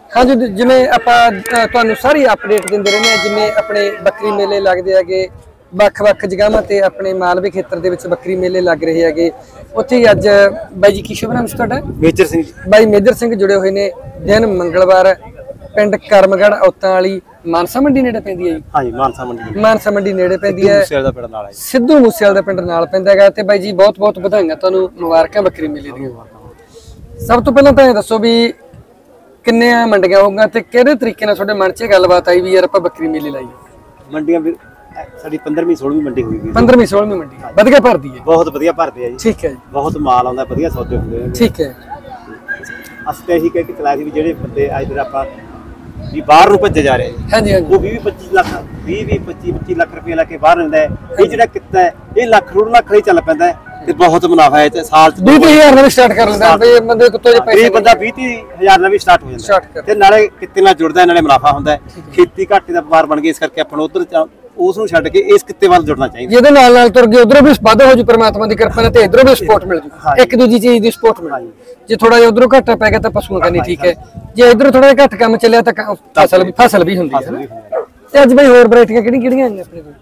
हाँ जी जिवें आपां तुहानूं सारी अपडेट दिंदे रहंदे आ जिवें अपने बकरी मेले लगदे हैगे ਵੱਖ-ਵੱਖ ਜਗ੍ਹਾਵਾਂ ਤੇ ਆਪਣੇ ਮਾਲਵੇ ਖੇਤਰ ਦੇ ਵਿੱਚ ਬੱਕਰੀ ਮੇਲੇ ਲੱਗ ਰਹੇ ਹੈਗੇ ਉੱਥੇ ਹੀ ਅੱਜ ਬਾਈ ਜੀ ਕੀ ਸ਼ੁਭ ਨਾਮ ਸੀ ਤੁਹਾਡਾ ਮੇਜਰ ਸਿੰਘ ਬਾਈ ਮੇਜਰ ਸਿੰਘ ਜੁੜੇ ਹੋਏ ਨੇ ਦਿਨ ਮੰਗਲਵਾਰ ਪਿੰਡ ਕਰਮਗੜ ਔਤਾਂ ਵਾਲੀ ਮਾਨਸਾ ਮੰਡੀ ਨੇੜੇ ਪੈਂਦੀ ਹੈ ਜੀ ਹਾਂਜੀ ਮਾਨਸਾ ਮੰਡੀ ਨੇੜੇ ਪੈਂਦੀ ਹੈ ਸਿੱਧੂ ਮੂਸੇਵਾਲ ਦਾ ਪਿੰਡ ਨਾਲ ਪੈਂਦਾ ਹੈਗਾ ਤੇ ਬਾਈ ਜੀ ਬਹੁਤ-ਬਹੁਤ ਵਧਾਈਆਂ ਤੁਹਾਨੂੰ ਮੁਬਾਰਕਾਂ ਬੱਕਰੀ ਮੇਲੇ ਦੀਆਂ ਸਭ ਤੋਂ ਪਹਿਲਾਂ ਤਾਂ ਇਹ ਦੱਸੋ ਵੀ ਕਿੰਨੇ ਮੰਡੀਆਂ ਹੋਊਗਾ ਤੇ ਕਿਹੜੇ ਤਰੀਕੇ ਨਾਲ ਤੁਹਾਡੇ ਮਨ 'ਚ ਗੱਲਬਾਤ ਆਈ ਵੀ ਯਾਰ ਆਪਾਂ ਬੱਕਰੀ ਮੇਲੇ ਲਾਈਏ ਮੰਡੀਆਂ ਸਾਡੀ 15ਵੀਂ 16ਵੀਂ ਮੰਡੀ ਹੋਈ ਗਈ 15ਵੀਂ 16ਵੀਂ ਮੰਡੀ ਵਧੀਆ ਭਰਦੀ ਹੈ ਬਹੁਤ ਵਧੀਆ ਭਰਦੇ ਆ ਜੀ ਠੀਕ ਹੈ ਜੀ ਬਹੁਤ ਮਾਲ ਆਉਂਦਾ ਵਧੀਆ ਸੌਦੇ ਹੁੰਦੇ ਆ ਠੀਕ ਹੈ ਅਸੀਂ ਤਾਂ ਇਹੀ ਕਹਿ ਕੇ ਚਲਾਇਆ ਸੀ ਵੀ ਜਿਹੜੇ ਬੰਦੇ ਅੱਜ ਤੱਕ ਆਪਾਂ ਵੀ ਬਾਹਰ ਨੂੰ ਭੱਜੇ ਜਾ ਰਹੇ ਹਾਂਜੀ ਹਾਂਜੀ ਉਹ 20-25 ਲੱਖ 20-25 ਲੱਖ ਰੁਪਏ ਲੈ ਕੇ ਬਾਹਰ ਰਹਿੰਦਾ ਇਹ ਜਿਹੜਾ ਕਿੱਤਾ ਹੈ ਇਹ ਲੱਖ ਡੂਢ ਲੱਖ ਲਈ ਚੱਲ ਪੈਂਦਾ ਤੇ ਬਹੁਤ ਮੁਨਾਫਾ ਹੈ ਤੇ ਸਾਲ ਚ 20,000 ਨਾਲ ਵੀ ਸਟਾਰਟ ਕਰ ਲੈਂਦਾ ਬਈ ਬੰਦੇ ਕਿਤੋਂ ਜੇ ਪੈਸੇ ਬੰਦਾ 20,000 ਨਾਲ ਵੀ ਸਟਾਰਟ ਹੋ ਜਾਂਦਾ ਤੇ ਨਾਲੇ ਕਿੱਤੇ ਨਾਲ ਜੁੜਦਾ ਨਾਲੇ ਮੁਨਾਫਾ ਹੁੰਦਾ ਖੇਤੀ ਘਾਟੇ ਦਾ ਵਪਾਰ ਬਣ ਗਿਆ ਇਸ ਕਰਕੇ ਆਪਾਂ ਨੂੰ ਉਧਰ ਉਸ ਨੂੰ ਛੱਡ ਕੇ ਇਸ ਕਿੱਤੇ ਵੱਲ ਜੁੜਨਾ ਚਾਹੀਦਾ ਜਿਹਦੇ ਨਾਲ ਨਾਲ ਤੁਰ ਗਏ ਉਧਰੋਂ ਵੀ ਵਾਧਾ ਹੋ ਜੂ ਪਰਮਾਤਮਾ ਦੀ ਕਿਰਪਾ ਨਾਲ ਤੇ ਇਧਰੋਂ ਵੀ ਸਪੋਰਟ ਮਿਲ ਜੂ ਇੱਕ ਦੂਜੀ ਚੀਜ਼ ਦੀ ਸਪੋਰਟ ਮਿਲ ਜੂ ਜੇ ਥੋੜਾ ਜਿਹਾ ਉਧਰੋਂ ਘਾਟਾ ਪੈ ਗਿਆ ਤਾਂ ਪਸ਼ੂਆਂ ਕਰਨੀ ਠੀਕ ਹੈ ਜੇ ਇਧਰੋਂ ਥੋੜਾ ਜਿਹਾ ਘੱਟ ਕੰਮ ਚੱਲਿਆ ਤਾਂ ਫਸਲ ਵੀ ਹੁੰਦੀ ਹੈ ਤੇ ਅੱਜ ਬਈ ਹੋਰ ਵੈਰਾਈਟੀਆਂ ਕਿਹੜੀਆਂ ਆਈਆਂ ਆਪਣੇ ਕੋਲ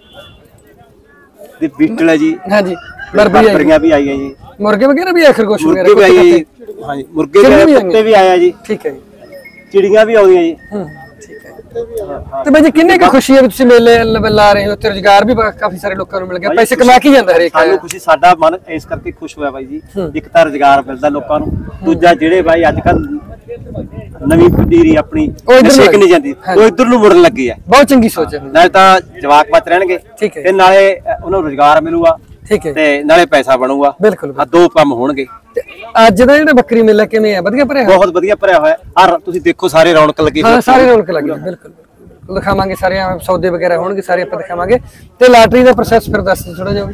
ਤੇ ਬੀਟਲ ਹੈ ਜੀ ਹਾਂਜੀ ਬਰਬਰੀਆਂ ਵੀ ਆਈਆਂ ਜੀ ਮੁਰਗੇ ਵਗੈਰਾ ਵੀ ਖਰਗੋਸ਼ ਵਗੈਰਾ ਵੀ ਆਏ ਜੀ ਹਾਂਜੀ ਮੁਰਗੇ ਵੀ ਕੁੱਤੇ ਵੀ ਆਇਆ ਜੀ ਠੀਕ ਹੈ ਜੀ ਚਿੜੀਆਂ ਵੀ ਆਉਂਦੀਆਂ ਜੀ ਠੀਕ ਹੈ ਤੇ ਬਾਈ ਜੀ ਕਿੰਨੇ ਕੁ ਖੁਸ਼ੀ ਹੈ ਵੀ ਤੁਸੀਂ ਮੇਲੇ ਲਾ ਰਹੇ ਹੋ ਤੇ ਰੁਜ਼ਗਾਰ ਵੀ ਕਾਫੀ ਸਾਰੇ ਲੋਕਾਂ ਨੂੰ ਮਿਲ ਗਿਆ ਪੈਸੇ ਕਮਾ ਕੇ ਜਾਂਦਾ ਹਰੇਕ ਸਾਨੂੰ ਖੁਸ਼ੀ ਸਾਡਾ ਮਨ ਇਸ ਕਰਕੇ ਖੁਸ਼ ਹੋਇਆ ਬਾਈ ਜੀ ਇੱਕ ਤਾਂ ਰੁਜ਼ਗਾਰ ਮਿਲਦਾ ਲੋਕਾਂ ਨੂੰ ਦੂਜਾ ਜਿਹੜੇ ਬਾਈ ਅੱਜ ਕੱਲ ਨਵੀਂ ਪੀੜ੍ਹੀ ਆਪਣੀ ਨਸ਼ੇ ਨਹੀਂ ਜਾਂਦੀ ਉਹ ਇੱਧਰ ਨੂੰ ਮੁੜਨ ਲੱਗੀ ਹੈ ਬਹੁਤ ਚੰਗੀ ਸੋਚ ਹੈ ਨਾਲੇ ਤਾਂ ਜਵਾਕ ਬਚ ਰਹਿਣਗੇ ਤੇ ਨਾਲੇ ਉਹਨਾਂ ਨੂੰ ਰੁਜ਼ਗਾਰ ਮਿਲੂਗਾ ਠੀਕ ਹੈ ਤੇ ਨਾਲੇ ਪੈਸਾ ਬਣੂਗਾ ਬਿਲਕੁਲ ਆ ਦੋ ਕੰਮ ਹੋਣਗੇ ਅੱਜ ਦਾ ਜਿਹੜਾ ਬੱਕਰੀ ਮੇਲਾ ਕਿਵੇਂ ਹੈ ਵਧੀਆ ਭਰਿਆ ਬਹੁਤ ਵਧੀਆ ਭਰਿਆ ਹੋਇਆ ਆ ਤੁਸੀਂ ਦੇਖੋ ਸਾਰੇ ਰੌਣਕ ਲੱਗੀ ਹਾਂ ਸਾਰੇ ਰੌਣਕ ਲੱਗੀ ਬਿਲਕੁਲ ਦਿਖਾਵਾਂਗੇ ਸਾਰੇ ਸੌਦੇ ਵਗੈਰਾ ਹੋਣਗੇ ਸਾਰੇ ਆਪਾਂ ਦਿਖਾਵਾਂਗੇ ਤੇ ਲਾਟਰੀ ਦਾ ਪ੍ਰੋਸੈਸ ਫਿਰ ਦੱਸ ਦਿਓ ਥੋੜਾ ਜਿਹਾ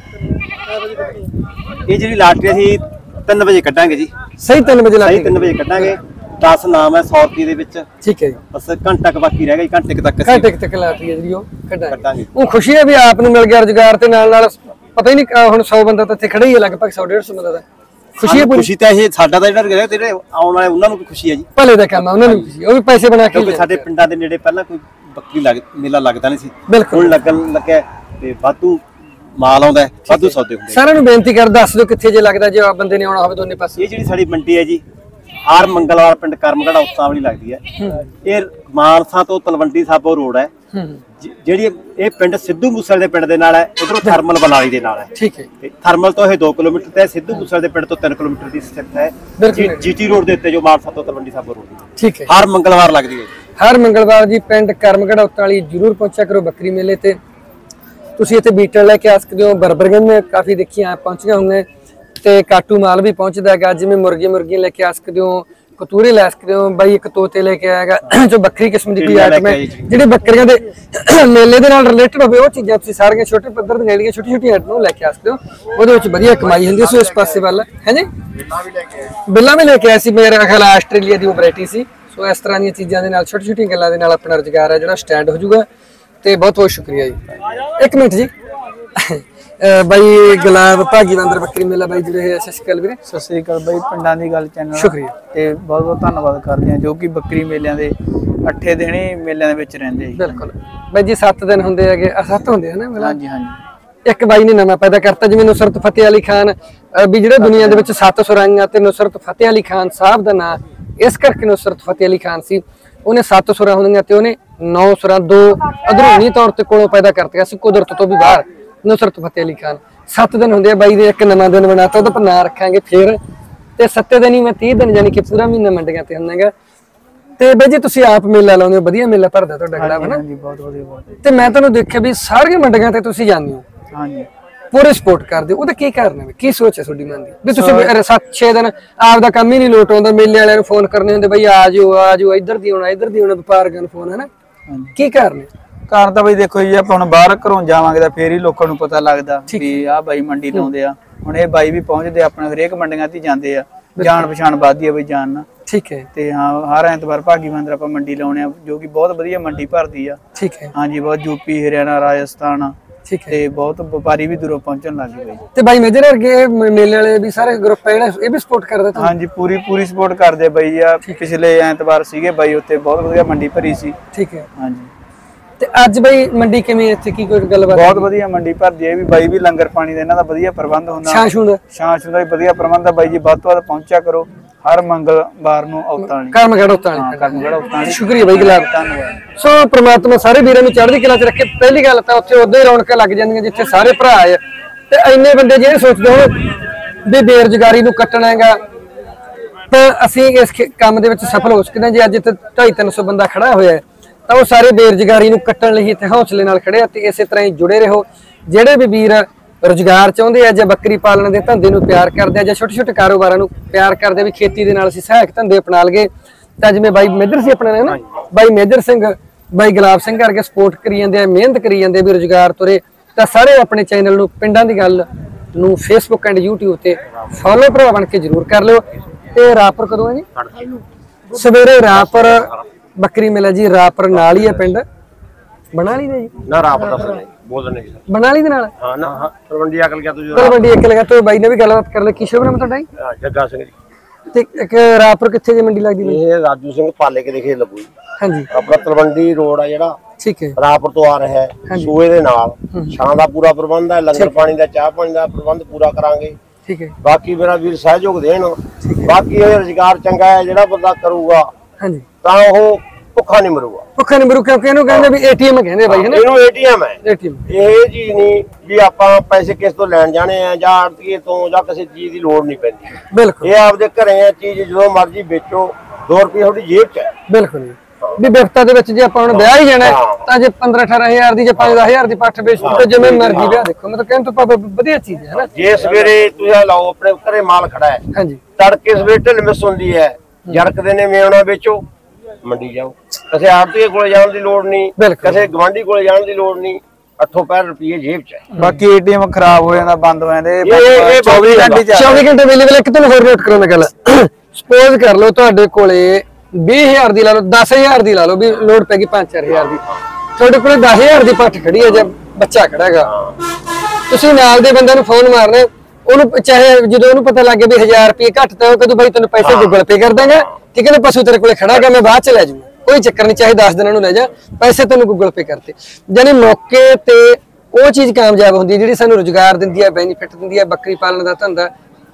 ਇਹ ਜਿਹੜੀ ਲਾਟਰੀ ਅਸੀਂ 3 ਵਜੇ ਕੱਢਾਂਗੇ ਜੀ ਸਹੀ 3 ਵਜੇ ਲਾਟਰੀ 3 ਵਜੇ ਕੱਢਾਂਗੇ 10 ਨਾਮ ਹੈ 100 ਰੁਪਏ ਦੇ ਵਿੱਚ ਠੀਕ ਹੈ ਜੀ ਬਸ ਘੰਟਾ ਕ ਬਾਕੀ ਰਹਿ ਗਿਆ ਘੰਟੇ ਤੱਕ ਲਾਟਰੀ ਹੈ ਜਿਹੜੀ ਉਹ ਕੱਢਾਂਗੇ ਉਹ ਖੁਸ਼ੀ ਹੈ ਵੀ ਆਪ ਨੂੰ ਮਿਲ ਗਿਆ ਰੁਜ਼ਗਾਰ ਤੇ ਨਾਲ ਨਾਲ ਪਤਾ ਹੀ ਨਹੀਂ ਹੁਣ 100 ਬੰਦਾ ਤਾਂ ਇੱਥੇ ਖੜਾ ਹੀ ਹੈ ਲਗਭਗ 100-150 ਬੰਦਾ ਦਾ ਖੁਸ਼ੀ ਹੈ ਖੁਸ਼ੀ ਤਾਂ ਇਹ ਸਾਡਾ ਤਾਂ ਜਿਹੜੇ ਆਉਣ ਵਾਲੇ ਉਹਨਾਂ ਨੂੰ ਵੀ ਖੁਸ਼ੀ ਹੈ ਜੀ ਭਲੇ ਦਾ ਕੰਮ ਹੈ ਉਹਨਾਂ ਨੂੰ ਖੁਸ਼ੀ ਉਹ ਵੀ ਪੈਸੇ ਬਣਾ ਕੇ ਕਿਉਂਕਿ ਸਾਡੇ ਪਿੰਡਾਂ ਦੇ ਨੇੜੇ ਪਹਿਲਾਂ ਕੋਈ ਬੱਕਰੀ ਮੇਲਾ ਲੱਗਦਾ ਨਹੀਂ ਸੀ ਹੁਣ ਲੱਗਿਆ ਤੇ ਵਾਧੂ ਮਾਲ ਆਉਂਦਾ ਵਾਧੂ ਸੌਦੇ ਹੁੰਦੇ ਸਾਰਿਆਂ ਨੂੰ ਬੇਨਤੀ ਕਰ ਦੱਸ ਦਿਓ ਕਿੱਥੇ ਜੇ ਲੱਗਦਾ ਜੇ ਬੰਦੇ ਨੇ ਆਉਣਾ ਹੋਵੇ ਦੋਨੇ ਪਾਸੇ ਇਹ ਜਿਹੜੀ ਸਾਡੀ ਮੰਡੀ ਹੈ ਜੀ ਹਰ ਮੰਗਲਵਾਰ ਪਿੰਡ ਕਰਮਗੜ ਔਤਾਂ ਵਾਲੀ ਲੱਗਦੀ ਹੈ ਇਹ ਮਾਨਸਾ ਤੋਂ ਤਲਵੰਡੀ ਸਾਬੋ ਰੋਡ ਹੈ ਜਿਹੜੀ ਇਹ ਪਿੰਡ ਸਿੱਧੂ ਮੂਸੇਵਾਲੇ ਦੇ ਪਿੰਡ ਦੇ ਨਾਲ ਹੈ ਉਧਰੋਂ ਥਰਮਲ ਬਨਾਲੀ ਦੇ ਨਾਲ ਹੈ ਠੀਕ ਹੈ ਥਰਮਲ ਤੋਂ ਇਹ 2 ਕਿਲੋਮੀਟਰ ਤੇ ਸਿੱਧੂ ਮੂਸੇਵਾਲੇ ਦੇ ਪਿੰਡ ਤੋਂ 3 ਕਿਲੋਮੀਟਰ ਦੀ ਸਥਿਤ ਹੈ ਜੀਟੀ ਰੋਡ ਦੇ ਉੱਤੇ ਜੋ ਮਾਨਸਾ ਤੋਂ ਤਲਵੰਡੀ ਸਾਬੋ ਰੋਡ ਠੀਕ ਹੈ ਹਰ ਮੰਗਲਵਾਰ ਲੱਗਦੀ ਹੈ ਹਰ ਮੰਗਲਵਾਰ ਜੀ ਪਿੰਡ ਕਰਮਗੜ ਔਤਾਂ ਵਾਲੀ ਜਰੂਰ ਪਹੁੰਚਿਆ ਕਰੋ ਬੱਕਰੀ ਮੇਲੇ ਤੇ ਤੁਸੀਂ ਇੱਥੇ ਬੀਟਲ ਲੈ ਕੇ ਆ ਸਕਦੇ ਹੋ ਬਰਬਰੀਆਂ ਮੈਂ ਕਾਫੀ ਦੇਖੀਆਂ ਪਹੁੰਚੀਆਂ ਹੋਈਆਂ ਤੇ ਕਾਟੂ ਮਾਲ ਵੀ ਪਹੁੰਚਦਾ ਹੈਗਾ ਜਿਵੇਂ ਮੁਰਗੀਆਂ ਲੈ ਕੇ ਆ ਸਕਦੇ ਹੋ ਕਤੂਰੇ ਲੈ ਸਕਦੇ ਹੋ ਬਾਈ ਇੱਕ ਤੋਤੇ ਲੈ ਕੇ ਆਏਗਾ ਜੋ ਵੱਖਰੀ ਕਿਸਮ ਦੀ ਕੋਈ ਆਈਟਮ ਹੈ ਜਿਹੜੇ ਬੱਕਰੀਆਂ ਦੇ ਮੇਲੇ ਦੇ ਨਾਲ ਰਿਲੇਟਡ ਹੋਵੇ ਉਹ ਚੀਜ਼ਾਂ ਤੁਸੀਂ ਸਾਰੀਆਂ ਛੋਟੇ ਪੱਧਰ ਦੀਆਂ ਜਿਹੜੀਆਂ ਛੋਟੀ ਆਈਟਮਾਂ ਲੈ ਕੇ ਆ ਸਕਦੇ ਹੋ ਉਹਦੇ ਵਿੱਚ ਵਧੀਆ ਕਮਾਈ ਹੁੰਦੀ ਸੋ ਇਸ ਪਾਸੇ ਵੱਲ ਹੈ ਜੀ ਬਿੱਲਾ ਵੀ ਲੈ ਕੇ ਆਇਆ ਸੀ ਮੇਰਾ ਖਿਆਲ ਆਸਟ੍ਰੇਲੀਆ ਦੀ ਉਹ ਵੈਰਾਈਟੀ ਸੀ ਸੋ ਇਸ ਤਰ੍ਹਾਂ ਦੀਆਂ ਚੀਜ਼ਾਂ ਦੇ ਨਾਲ ਛੋਟੀਆਂ ਗੱਲਾਂ ਦੇ ਨਾਲ ਆਪਣਾ ਰੁਜ਼ਗਾਰ ਹੈ ਜਿਹੜਾ ਸਟੈਂਡ ਹੋ ਜਾਊਗਾ ਤੇ ਬਹੁਤ ਸ਼ੁਕਰੀਆ ਜੀ ਇੱਕ ਮਿੰਟ ਜੀ ਬਾਈ ਗੁਲਾਬ ਭਾਗੀ ਬੰਦਰ ਬੱਕਰੀ ਮੇਲਾ ਬਾਈ ਜਿਹੜੇ ਹੈ ਸਤਿ ਸ਼੍ਰੀ ਅਕਾਲ ਵੀਰੇ ਸਤਿ ਸ਼੍ਰੀ ਅਕਾਲ ਬਾਈ ਪਿੰਡਾਂ ਦੀ ਗੱਲ ਚੈਨਲ ਸ਼ੁਕਰੀਆ ਤੇ ਬਹੁਤ ਬਹੁਤ ਧੰਨਵਾਦ ਕਰਦੇ ਹਾਂ ਜੋ ਕਿ ਬੱਕਰੀ ਮੇਲਿਆਂ ਦੇ 8 ਦਿਨ ਹੀ ਮੇਲਿਆਂ ਦੇ ਵਿੱਚ ਰਹਿੰਦੇ ਜੀ ਬਿਲਕੁਲ ਬਾਈ ਜੀ 7 ਦਿਨ ਹੁੰਦੇ ਹੈਗੇ 7 ਹੁੰਦੇ ਹਨ ਹਾਂਜੀ ਹਾਂਜੀ ਇੱਕ ਬਾਈ ਨੇ ਨਵਾਂ ਪੈਦਾ ਕਰਤਾ ਜਿਵੇਂ ਨੁਸਰਤ ਫਤਿਹ ਅਲੀ ਖਾਨ ਵੀ ਜਿਹੜੇ ਦੁਨੀਆ ਦੇ ਵਿੱਚ 7 ਸੁਰਾਂਗਾਂ ਤੇ ਨੁਸਰਤ ਫਤਿਹ ਅਲੀ ਖਾਨ ਸਾਹਿਬ ਦਾ ਨਾਂ ਇਸ ਕਰਕੇ ਨੁਸਰਤ ਫਤਿਹ ਅਲੀ ਖਾਨ ਸੀ ਉਹਨੇ 7 ਸੁਰਾਂ ਹੁੰਦੀਆਂ ਤੇ ਉਹਨੇ 9 ਸੁਰਾਂ 2 ਅਧਰੂਨੀ ਤੌਰ ਤੇ ਕੋਲੋਂ ਪੈਦਾ ਕਰਤੀਆਂ ਸੀ ਕੁਦਰਤ ਤੋਂ ਵੀ ਬਾਹਰ ਨੁਸਰਤ ਫਤਿਹ ਅਲੀ ਖਾਨ 7 ਦਿਨ ਹੁੰਦੇ ਆ ਬਾਈ ਦੇ ਇੱਕ ਨਵਾਂ ਦਿਨ ਬਣਾਤਾ ਉਹਦਾ ਨਾਂ ਰੱਖਾਂਗੇ ਫੇਰ ਤੇ 7 ਦਿਨ ਹੀ ਮੈਂ 30 ਦਿਨ ਯਾਨੀ ਕਿ ਪੂਰਾ ਮਹੀਨਾ ਮੰਡੀਆਂ ਤੇ ਹੁੰਦਾਗਾ ਤੇ ਬਾਈ ਜੀ ਤੁਸੀਂ ਆਪ ਮੇਲਾ ਲਾਉਂਦੇ ਹੋ ਵਧੀਆ ਮੇਲਾ ਭਰਦਾ ਤੁਹਾਡਾ ਖੜਾ ਹੈ ਨਾ ਹਾਂਜੀ ਬਹੁਤ ਵਧੀਆ ਤੇ ਮੈਂ ਤੁਹਾਨੂੰ ਦੇਖਿਆ ਵੀ ਸਾਰੀਆਂ ਮੰਡੀਆਂ ਤੇ ਤੁਸੀਂ ਜਾਂਦੇ ਹੋ ਹਾਂਜੀ ਪੂਰੇ ਸਪੋਰਟ ਕਰਦੇ ਹੋ ਉਹਦਾ ਕੀ ਕਾਰਨ ਹੈ ਕੀ ਸੋਚ ਹੈ ਤੁਹਾਡੀ ਮਨ ਦੀ ਵੀ ਤੁਸੀਂ 7-6 ਦਿਨ ਆਪ ਦਾ ਕੰਮ ਹੀ ਨਹੀਂ ਲੋਟ ਆਉਂਦਾ ਮੇਲੇ ਵਾਲਿਆਂ ਨੂੰ ਫੋਨ ਕਰਨੇ ਹੁੰਦੇ ਬਈ ਆ ਜਾਓ ਇੱਧਰ ਦੀ ਆਉਣਾ ਵਪਾਰਕਾਂ ਨੂੰ ਫੋਨ ਹੈ ਨਾ ਕੀ ਕਾਰਨ ਹੈ ਕਾਰਨ ਤਾਂ ਬਈ ਦੇਖੋ ਜੀ ਆਪਾਂ ਹੁਣ ਬਾਹਰ ਘਰੋਂ ਜਾਵਾਂਗੇ ਤਾਂ ਫੇਰ ਹੀ ਲੋਕਾਂ ਨੂੰ ਪਤਾ ਲੱਗਦਾ ਵੀ ਆਹ ਬਾਈ ਮੰਡੀ ਲਾਉਂਦੇ ਆ ਹੁਣ ਇਹ ਬਾਈ ਵੀ ਪਹੁੰਚਦੇ ਆਪਣੇ ਹਰੇਕ ਮੰਡੀਆਂ ਤੇ ਜਾਂਦੇ ਆ ਜਾਣ ਪਛਾਣ ਵੱਧਦੀ ਆ ਬਈ ਜਾਣ ਨਾ ਠੀਕ ਹੈ ਤੇ ਹਾਂ ਹਰ ਐਤਵਾਰ ਭਾਗੀ ਮੰਦਰ ਆਪਾਂ ਮੰਡੀ ਲਾਉਣੇ ਆ ਜੋ ਕਿ ਬਹੁਤ ਵਧੀਆ ਮੰਡੀ ਭਰਦੀ ਆ ਠੀਕ ਹੈ ਹਾਂਜੀ ਬਹੁਤ ਯੂਪੀ ਹਰਿਆਣਾ ਰਾਜਸਥਾਨ ਠੀਕ ਹੈ ਤੇ ਬਹੁਤ ਵਪਾਰੀ ਵੀ ਦੂਰੋਂ ਪਹੁੰਚਣ ਲੱਗ ਗਏ ਬਾਈ। ਤੇ ਬਾਈ ਮੇਜਰ ਵਰਗੇ ਮੇਲੇ ਵਾਲੇ ਵੀ ਸਾਰੇ ਗਰੁੱਪ ਹੈ ਜਿਹੜਾ ਇਹ ਵੀ ਸਪੋਰਟ ਕਰਦੇ ਤੁਹਾਨੂੰ? ਹਾਂਜੀ ਪੂਰੀ ਸਪੋਰਟ ਕਰਦੇ ਬਾਈ ਆ। ਪਿਛਲੇ ਐਤਵਾਰ ਸੀਗੇ ਬਾਈ ਉੱਤੇ ਬਹੁਤ ਵਧੀਆ ਮੰਡੀ ਭਰੀ ਸੀ। ਠੀਕ ਹੈ। ਹਾਂਜੀ ਤੇ ਅੱਜ ਬਾਈ ਮੰਡੀ ਕਿਵੇਂ ਇੱਥੇ ਕੀ ਕੋਈ ਗੱਲਬਾਤ? ਬਹੁਤ ਵਧੀਆ ਮੰਡੀ ਭਰਦੀ ਹੈ ਵੀ ਬਾਈ ਵੀ ਲੰਗਰ ਪਾਣੀ ਦਾ ਇਹਨਾਂ ਦਾ ਵਧੀਆ ਪ੍ਰਬੰਧ ਹੁੰਦਾ। ਛਾਂ ਦਾ ਵੀ ਵਧੀਆ ਪ੍ਰਬੰਧ ਆ ਬਾਈ ਜੀ। ਵੱਧ ਤੋਂ ਵੱਧ ਪਹੁੰਚਿਆ ਕਰੋ ਹਰ ਮੰਗਲਵਾਰ ਨੂੰ ਔਤਾਂ ਵਾਲੀ ਕਰਮਗੜ੍ਹ ਔਤਾਂ ਵਾਲੀ। ਕਰਮਗੜ੍ਹ ਔਤਾਂ ਵਾਲੀ। ਸ਼ੁਕਰੀਆ ਬਾਈ ਗੁਲਾਬ, ਧੰਨਵਾਦ। ਸੋ ਪ੍ਰਮਾਤਮਾ ਸਾਰੇ ਵੀਰਾਂ ਨੂੰ ਚੜ੍ਹਦੀ ਕਲਾ 'ਚ ਰੱਖੇ। ਪਹਿਲੀ ਗੱਲ ਤਾਂ ਉੱਥੇ ਉਦੋਂ ਹੀ ਰੌਣਕਾਂ ਲੱਗ ਜਾਂਦੀਆਂ ਜਿੱਥੇ ਸਾਰੇ ਭਰਾ ਆਏ ਤੇ ਇੰਨੇ ਬੰਦੇ ਜਿਹੜੇ ਸੋਚਦੇ ਹੋਣ ਵੀ ਬੇਰੁਜ਼ਗਾਰੀ ਨੂੰ ਕੱਟਣਾ ਹੈਗਾ ਤਾਂ ਅਸੀਂ ਇਸ ਕੰਮ ਦੇ ਵਿੱਚ ਸਫਲ ਹੋ ਸਕਦੇ ਹਾਂ। ਜੇ ਅੱਜ ਇੱਥੇ 250-300 ਬੰਦਾ ਖੜਾ ਹੋਇਆ ਹੈ ਤਾਂ ਉਹ ਸਾਰੇ ਬੇਰੁਜ਼ਗਾਰੀ ਨੂੰ ਕੱਟਣ ਲਈ ਇੱਥੇ ਹੌਸਲੇ ਨਾਲ ਖੜੇ ਆ ਤੇ ਇਸੇ ਤਰ੍ਹਾਂ ਹੀ ਜੁੜੇ ਰਹੋ। ਜਿਹੜੇ ਵੀ ਵੀਰ ਰੁਜ਼ਗਾਰ ਚਾਹੁੰਦੇ ਆ ਜਾਂ ਬੱਕਰੀ ਪਾਲਣ ਦੇ ਧੰਦੇ ਨੂੰ ਪਿਆਰ ਕਰਦੇ ਆ ਜਾਂ ਛੋਟੇ-ਛੋਟੇ ਕਾਰੋਬਾਰਾਂ ਨੂੰ ਪਿਆਰ ਕਰਦੇ ਆ ਵੀ ਖੇਤੀ ਦੇ ਨਾਲ ਅਸੀਂ ਸਹਾਇਕ ਧੰਦੇ ਅਪਣਾ ਲਈਏ ਤਾਂ ਜਿਵੇਂ ਬਾਈ ਮੇਜਰ ਸੀ ਆਪਣਾ ਨਾ ਬਾਈ ਮੇਜਰ ਸਿੰਘ ਬਾਈ ਗੁਲਾਬ ਸਿੰਘ ਕਰਕੇ ਸਪੋਰਟ ਕਰੀ ਜਾਂਦੇ ਆ, ਮਿਹਨਤ ਕਰੀ ਜਾਂਦੇ ਵੀ ਰੁਜ਼ਗਾਰ ਤੁਰੇ ਤਾਂ ਸਾਰੇ ਆਪਣੇ ਚੈਨਲ ਨੂੰ ਪਿੰਡਾਂ ਦੀ ਗੱਲ ਨੂੰ ਫੇਸਬੁੱਕ ਐਂਡ YouTube ਤੇ ਫੋਲੋ ਭਰਾ ਬਣ ਕੇ ਜ਼ਰੂਰ ਕਰ ਲਿਓ। ਤੇ ਰਾਪਰ ਕਦੋਂ ਹੈ ਜੀ? ਸਵੇਰੇ ਰਾਪਰ ਬੱਕਰੀ ਮੇਲਾ ਜੀ। ਰਾਪਰ ਨਾਲ ਹੀ ਹੈ ਪਿੰਡ ਬਣਾਲੀ ਦੇ ਜੀ ਨਾ ਰਾਪਰ ਦਾ ਬੋਲਦੇ ਨੇ ਬਣਾਲੀ ਦੇ ਨਾਲ। ਹਾਂ ਨਾ ਹਾਂ ਤਲਵੰਡੀ ਅਕਲ ਗਿਆ ਤੂੰ ਤਲਵੰਡੀ ਇੱਕ ਲਗਾ ਤੋਂ ਬਾਈ ਨੇ ਵੀ ਗੱਲਬਾਤ ਕਰ ਲਈ। ਕੀ ਸ਼ੁਭ ਨਾਮ ਤੁਹਾਡਾ ਜੀ? ਜੱਗਾ ਸਿੰਘ ਜੀ। ਤੇ ਇੱਕ ਰਾਪਰ ਕਿੱਥੇ ਜੀ ਮੰਡੀ ਲੱਗਦੀ ਬਾਈ? ਇਹ ਰਾਜੂ ਸਿੰਘ ਪਾਲੇ ਕੇ ਦੇਖੇ ਲੱਗੂ ਜੀ। ਹਾਂਜੀ ਆਪਣਾ ਤਲਵੰਡੀ ਰੋਡ ਆ ਜਿਹੜਾ ਠੀਕ ਹੈ। ਰਾਪਰ ਤੋਂ ਆ ਰਿਹਾ ਹੈ ਸੂਏ ਦੇ ਨਾਲ। ਛਾਂ ਦਾ ਪੂਰਾ ਪ੍ਰਬੰਧ ਹੈ, ਲੰਗਰ ਪਾਣੀ ਦਾ ਚਾਹ ਪਾਣੀ ਦਾ ਪ੍ਰਬੰਧ ਪੂਰਾ ਕਰਾਂਗੇ। ਠੀਕ ਹੈ। ਬਾਕੀ ਮੇਰਾ ਵੀਰ ਸਹਿਯੋਗ ਦੇਣ। ਬਾਕੀ ਇਹ ਰੁਜ਼ਗਾਰ ਚੰਗਾ ਹੈ ਜਿਹੜਾ ਬੰਦਾ ਕਰੂਗਾ ਹਾਂਜੀ ਤਾਂ ਉਹ ਭੁੱਖਾ ਨਹੀਂ ਮਰੂਗਾ। ਭੁੱਖਾ ਨਹੀਂ ਮਰੂ ਕਿਉਂਕਿ ਇਹਨੂੰ ਕਹਿੰਦੇ ਵੀ ਏਟੀਐਮ ਕਹਿੰਦੇ ਬਾਈ ਹਨਾ। ਇਹਨੂੰ ਏਟੀਐਮ ਹੈ। ਏਟੀਐਮ ਇਹ ਚੀਜ਼ ਨਹੀਂ ਵੀ ਆਪਾਂ ਪੈਸੇ ਕਿਸ ਤੋਂ ਲੈਣ ਜਾਣੇ ਆ ਜਾਂ ਆੜਤੀਏ ਤੋਂ ਜਾਂ ਕਿਸੇ ਚੀਜ਼ ਦੀ ਲੋੜ ਨਹੀਂ ਪੈਂਦੀ। ਬਿਲਕੁਲ ਇਹ ਆਪਦੇ ਘਰੇ ਆ ਚੀਜ਼ ਜਦੋਂ ਮਰਜ਼ੀ ਵੇਚੋ। 2 ਰੁਪਏ ਤੁਹਾਡੀ ਜੇਬ 'ਚ ਹੈ। ਬਿਲਕੁਲ ਵੀ ਵਿਵਸਥਾ ਦੇ ਵਿੱਚ ਜੇ ਆਪਾਂ ਹੁਣ ਵਿਆਹ ਹੀ ਜਾਣਾ ਤਾਂ ਜੇ 15-18 ਹਜ਼ਾਰ ਦੀ ਜਾਂ 5-10 ਦੀ ਪੱਠ ਵੇਚ ਤਾਂ ਜਿਵੇਂ ਮਰਜ਼ੀ ਵਿਆਹ ਦੇਖੋ ਮਤਲਬ ਕਹਿਣ ਤੋਂ ਭਾਵੇਂ ਵਧੀਆ ਚੀਜ਼ ਹੈ ਨਾ। ਜੇ ਸਵੇਰੇ ਤੁਸੀਂ ਲਾਓ ਆਪਣੇ ਘਰੇ ਮਾਲ ਖੜਾ ਹੈ ਹਾਂਜੀ ਤੜਕੇ ਸਵੇਰੇ ਢਿੱਲ ਮਿਸ ਹੁੰਦੀ ਹੈ ਜਰਕਦੇ ਨੇ ਮੇਉਣਾ ਵੇਚੋ ਮੰਡੀ ਜਾਓ। ਕਿਸੇ ਆੜਤੀਏ ਕੋਲੇ ਜਾਣ ਦੀ ਲੋੜ ਨਹੀਂ, ਕਿਸੇ ਗਵਾਂਢੀ ਕੋਲੇ ਜਾਣ ਦੀ ਲੋੜ ਨਹੀਂ। 8 ਪੈਰ ਰੁਪਏ ਜੇਬ 'ਚ ਹੈ। ਬਾਕੀ ਏਟੀਐਮ ਖਰਾਬ ਹੋ ਜਾਂਦਾ ਬੰਦ ਹੋ ਜਾਂਦੇ। ਇਹ 24 ਘੰਟੇ ਅਵੇਲੇਬਲ। ਇੱਕ ਤੁਹਾਨੂੰ ਹੋਰ ਨੋਟ ਕਰਾਉਣਾ ਗੱਲ ਸਪੋਜ਼ ਕਰ ਲਓ ਤੁਹਾਡੇ ਕੋਲੇ 20,000 ਦੀ ਲਾ ਲਓ 10,000 ਦੀ ਲਾ ਲਓ ਵੀ ਲੋਡ ਪੈ ਗਈ 5-4,000 ਦੀ ਤੁਹਾਡੇ ਕੋਲੇ 10,000 ਦੀ ਪੱਠ ਖੜੀ ਹੈ ਜਾਂ ਬੱਚਾ ਖੜਾ ਹੈਗਾ ਤੁਸੀਂ ਨਾਲ ਦੇ ਬੰਦੇ ਨੂੰ ਫੋਨ ਮਾਰਨਾ ਉਹਨੂੰ ਚਾਹੇ ਜਦੋਂ ਉਹਨੂੰ ਪਤਾ ਲੱਗੇ ਵੀ 1000 ਰੁਪਏ ਘੱਟ ਤਾਂ ਉਹ ਕਦੋਂ ਬਾਈ ਤੈਨੂੰ ਪੈਸੇ ਗੂਗਲ ਪੇ ਕਰ ਦਾਂਗਾ ਠੀਕ ਹੈ ਨਾ। ਪਸ਼ੂ ਤੇਰੇ ਕੋਲੇ ਖੜਾ ਹੈਗਾ ਮੈਂ ਬਾਅਦ ਚ ਲੈ ਜਾਊਂਗਾ ਕੋਈ ਚੱਕਰ ਨਹੀਂ ਚਾਹੇ 10 ਦਿਨਾਂ ਨੂੰ ਲੈ ਜਾ ਪੈਸੇ ਤੈਨੂੰ ਗੂਗਲ ਪੇ ਕਰਤੇ। ਜਾਨੀ ਮੌਕੇ ਤੇ ਉਹ ਚੀਜ਼ ਕਾਮਯਾਬ ਹੁੰਦੀ ਹੈ ਜਿਹੜੀ ਸਾਨੂੰ ਰੁਜ਼ਗਾਰ ਦਿੰਦੀ ਹੈ ਬੈਨੀਫਿਟ ਦਿੰਦੀ ਹੈ। ਬੱਕਰੀ ਪਾਲਣ ਦਾ ਧੰਦਾ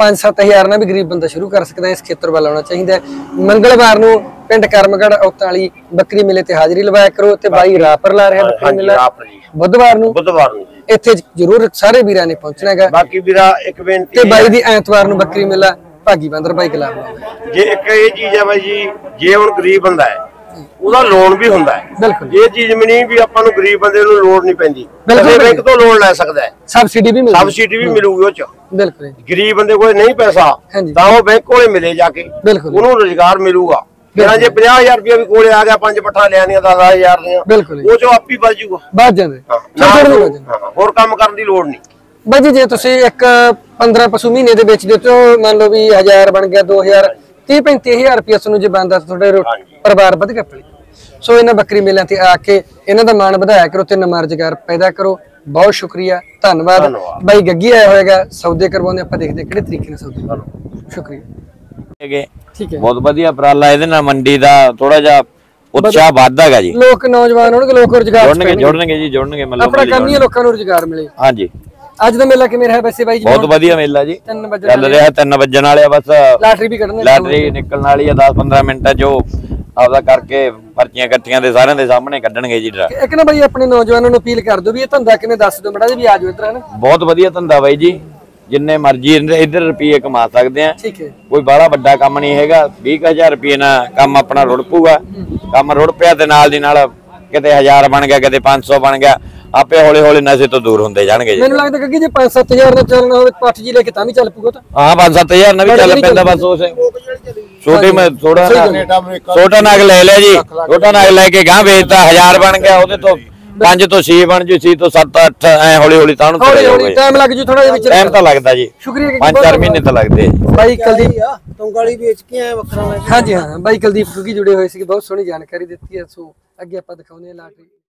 5-7 ਨਾਲ ਵੀ ਗਰੀਬ ਬੰਦਾ ਸ਼ੁਰੂ ਕਰ ਸਕਦਾ ਇਸ ਖੇਤਰ ਵੱਲ ਆਉਣਾ ਚਾਹੀਦਾ ਹੈ। ਮੰਗਲਵਾਰ ਨੂੰ ਪਿੰਡ ਕਰਮਗੜ੍ਹ ਔਤਾਂ ਵਾਲੀ ਬੱਕਰੀ ਮੇਲੇ ਤੇ ਹਾਜ਼ਰੀ ਲਵਾਇਆ ਕਰੋ ਤੇ ਬਾਈ ਰਾਪਰ ਲਾ ਰਿਹਾ ਬੱਕਰੀ ਮੇਲਾ ਬੁੱਧਵਾਰ ਨੂੰ ਇੱਥੇ ਜਰੂਰ ਸਾਰੇ ਵੀਰਾਂ ਨੇ ਪਹੁੰਚਣਾ ਹੈਗਾ। ਬਾਕੀ ਵੀਰਾ ਇੱਕ ਬੇਨਤੀ ਤੇ ਬਾਈ ਦੀ ਐਤਵਾਰ ਨੂੰ ਬੱਕਰੀ ਮੇਲਾ ਭਾਗੀ ਬੰਦਰ ਬਾਈ ਗੁਲਾਬ। ਜੇ ਇੱਕ ਇਹ ਚੀਜ਼ ਹੈ ਬਾਈ ਜੀ ਜੇ ਹੁਣ ਗਰੀਬ ਬੰਦਾ ਹੈ ਉਹਦਾ ਲੋਨ ਵੀ ਹੁੰਦਾ ਹੈ। ਬਿਲਕੁਲ ਇਹ ਚੀਜ਼ ਵੀ ਨਹੀਂ ਵੀ ਆਪਾਂ ਨੂੰ ਗਰੀਬ ਬੰਦੇ ਨੂੰ ਲੋੜ ਨਹੀਂ ਪੈਂਦੀ। ਬੈਂਕ ਤੋਂ ਲੋਨ ਲੈ ਸਕਦਾ ਹੈ। ਸਬਸਿਡੀ ਵੀ ਮਿਲੂਗੀ ਉਹ ਚ। ਬਿਲਕੁਲ ਗਰੀਬ ਬੰਦੇ ਕੋਲ ਨਹੀਂ ਪੈਸਾ ਤਾਂ ਉਹ ਬੈਂਕ ਕੋਲੇ ਮਿਲੇ ਜਾ ਕੇ ਉਹਨੂੰ ਰੁਜ਼ਗਾਰ ਮਿਲੂਗਾ। ਫਿਰ ਜੇ 50,000 ਰੁਪਏ ਵੀ ਕੋਲੇ ਆ ਗਿਆ 5 ਪੱਠਾਂ ਲੈਣੀਆਂ 10,000 ਦੀਆਂ ਉਹ ਚੋਂ ਆਪੀ ਬਚ ਜੂਗਾ ਬਚ ਜਾਂਦੇ ਹੋਰ ਕੰਮ ਕਰਨ ਦੀ ਲੋੜ ਨਹੀਂ। ਬਾਜੀ ਜੇ ਤੁਸੀਂ ਇੱਕ 15 ਪਸ਼ੂ ਮਹੀਨੇ ਦੇ ਵਿੱਚ ਦਿੱਤੇ ਮੰਨ ਲਓ ਵੀ 1000 ਬਣ ਗਿਆ 2000 30-35,000 ਰੁਪਏ ਤੁਹਾਨੂੰ ਜੇ ਬਣਦਾ ਤੁਹਾਡੇ ਪਰਿਵਾਰ ਵਧ ਗਿਆ ਪਲੀ। ਸੋ ਇਹਨਾਂ ਬੱਕਰੀ ਮੇਲਿਆਂ ਤੇ ਆ ਕੇ ਇਹਨਾਂ ਦਾ ਮਾਣ ਵਧਾਇਆ ਕਰੋ ਤੇ ਨਵਾਂ ਰੁਜ਼ਗਾਰ ਪੈਦਾ ਕਰੋ। ਬਹੁਤ ਸ਼ੁਕਰੀਆ ਧੰਨਵਾਦ। ਬਾਈ ਗੱਗੀ ਆਇਆ ਹੋਏਗਾ ਸੌਦੇ ਕਰਵਾਉਂਦੇ ਆਪਾਂ ਦੇਖਦੇ ਕਿਹੜੇ ਤਰੀਕੇ ਨਾਲ ਸੌਦੇ ਕਰੋ। ਸ਼ੁਕਰੀਆ ਠੀਕ ਹੈ। ਬਹੁਤ ਵਧੀਆ ਉਪਰਾਲਾ ਇਹਦੇ ਨਾਲ ਮੰਡੀ ਦਾ ਥੋੜਾ ਜਿਹਾ ਉਤਸ਼ਾਹ ਵੱਧਦਾਗਾ ਜੀ। ਲੋਕ ਨੌਜਵਾਨ ਹੋਣਗੇ ਲੋਕ ਰੁਜ਼ਗਾਰ ਜੁੜਨਗੇ ਜੀ ਜੁੜਨਗੇ ਮਤਲਬ ਆਪਣਾ ਕੰਮ ਹੀ ਲੋਕਾਂ ਨੂੰ ਰੁਜ਼ਗਾਰ ਮਿਲੇ। ਹਾਂਜੀ ਅੱਜ ਦਾ ਮੇਲਾ ਕਿਵੇਂ ਰਿਹਾ ਵੈਸੇ ਬਾਈ ਜੀ? ਬਹੁਤ ਵਧੀਆ ਮੇਲਾ ਜੀ ਚੱਲ ਰਿਹਾ 3 ਵਜਣ ਵਾਲੇ ਆ ਬਸ ਲਾਟਰੀ ਵੀ ਕੱਢਣੀ ਲਾਟਰੀ ਨਿਕਲਣ ਵਾਲੀ ਆ 10-15 ਮਿੰਟਾਂ ਜੋ ਆਪਦਾ ਕਰਕੇ ਪਰਚੀਆਂ ਇਕੱਠੀਆਂ ਦੇ ਸਾਰਿਆਂ ਦੇ ਸਾਹਮਣੇ ਕੱਢਣਗੇ ਜੀ। ਇੱਕ ਨਾ ਬਾਈ ਆਪਣੇ ਨੌਜਵਾਨਾਂ ਨੂੰ ਅਪੀਲ ਕਰ ਦਿਓ ਵੀ ਇਹ ਧੰਦਾ ਕਿਵੇਂ ਦੱਸ ਦਿਓ ਮੜਾ ਜੀ ਵੀ ਆ ਜਾਓ ਇੱਧਰ ਹਨ। ਬਹੁਤ ਵਧੀਆ ਧੰਦਾ ਬਾਈ ਜੀ ਜਿੰਨੇ ਮਰਜ਼ੀ ਇੱਧਰ ਰੁਪਏ ਕਮਾ ਸਕਦੇ ਆ। ਠੀਕ ਹੈ। ਕੋਈ ਬਾਹਲਾ ਵੱਡਾ ਕੰਮ ਨਹੀਂ ਹੈਗਾ 20,000 ਰੁਪਏ ਨਾਲ ਕੰਮ ਆਪਣਾ ਰੁੜ ਪੂਗਾ। ਕੰਮ ਰੁੜ ਪਿਆ ਤੇ ਨਾਲ ਦੀ ਨਾਲ ਕਿਤੇ 1000 ਬਣ ਗਿਆ ਕਿਤੇ 500 ਬਣ ਗਿਆ ਆਪੇ ਹੌਲੀ ਹੌਲੀ ਨਸ਼ੇ ਤੋਂ ਦੂਰ ਹੁੰਦੇ ਜਾਣਗੇ ਜੀ। ਮੈਨੂੰ ਲੱਗਦਾ ਕਿ ਜੇ 5-7 ਦਾ ਚੱਲਣਾ ਹੋਵੇ ਪੱਠ ਜੀ ਲੈ ਕੇ ਤਾਂ ਵੀ ਚੱਲ ਪੂਗਾ ਤਾਂ ਹਾਂ 5-7 ਨਾਲ ਵੀ ਚੱਲ ਪੈਂਦਾ ਬਸ ਉਸ ਛੋਟੇ ਮੈਂ ਛੋਟਾ ਨਾਗ ਲੈ ਲਿਆ ਜੀ। ਛੋਟਾ ਨਾਗ ਲੈ ਕੇ ਗਾਂ ਵੇਚਦਾ 1000 ਬਣ ਗਿਆ ਉਹਦੇ ਤੋਂ 5 ਤੋਂ 6 ਬਣ ਜੂ 6 ਤੋਂ 7-8 ਐ ਹੌਲੀ ਹੌਲੀ ਤਾਂ ਟਾਈਮ ਲੱਗ ਜੂ ਥੋੜਾ ਜਿਹਾ ਵਿੱਚ ਟਾਈਮ ਤਾਂ ਲੱਗਦਾ ਜੀ। ਸ਼ੁਕਰੀਆ 5-4 ਮਹੀਨੇ ਤਾਂ ਲੱਗਦੇ ਬਾਈ ਕੁਲਦੀਪ ਤੁੰਗਾਲੀ ਵੇਚ ਕੇ ਆਏ ਵੱਖਰਾ। ਹਾਂਜੀ ਹਾਂ ਬਾਈ ਕੁਲਦੀਪ ਕਿਉਂਕਿ ਜੁੜੇ ਹੋਏ ਸੀ ਬਹੁਤ ਸੋਹਣੀ ਜਾਣਕਾਰੀ ਦਿੱਤੀ ਹੈ। ਸੋ ਅੱਗੇ ਆਪਾਂ ਦਿਖਾਉਂਦੇ ਹਾਂ ਲਾਟਰੀ।